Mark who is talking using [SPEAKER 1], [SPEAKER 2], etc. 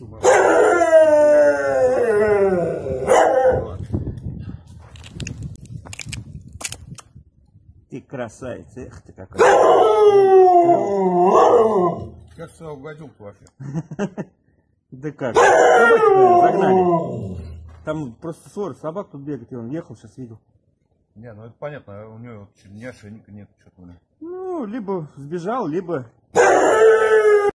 [SPEAKER 1] Ты красавица, эх ты какой.
[SPEAKER 2] Как сюда угодил-то вообще?
[SPEAKER 1] Да как? Собаки загнали. Там просто ссора собак тут бегает, и он ехал, сейчас видел.
[SPEAKER 2] Не, ну это понятно, у него ни ошейника нет, что-то.
[SPEAKER 1] Ну, либо сбежал, либо